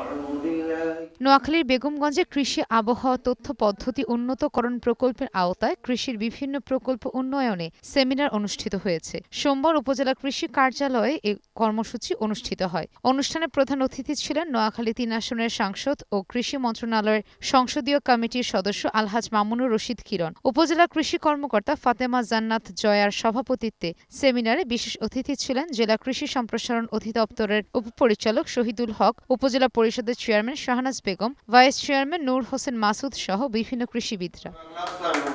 নোয়াখালীর বেগমগঞ্জে কৃষি আবহাওয়া তথ্য পদ্ধতি উন্নতকরণ প্রকল্পের আওতায় কৃষির বিভিন্ন প্রকল্প উন্নয়নে সেমিনার অনুষ্ঠিত হয়েছে। সোমবার উপজেলা কৃষি কার্যালয়ে এ কর্মসূচি অনুষ্ঠিত হয়। অনুষ্ঠানে প্রধান অতিথি ছিলেন নোয়াখালী ৩ আসনের সাংসদ ও কৃষি মন্ত্রণালয়ের সংসদীয় কমিটির সদস্য আলহাজ মামুনুর রশিদ কিরণ। উপজেলা কৃষি কর্মকর্তা ফাতেমা জান্নাত জয়ার সভাপতিত্বে সেমিনারে বিশেষ অতিথি ছিলেন জেলা কৃষি সম্প্রসারণ অধিদপ্তরের উপপরিচালক শহীদুল হক, উপজেলা পরিষদের chairman Shahnaz Begum, vice chairman Nur Hossain Masud সহ বিভিন্ন কৃষিবিদরা।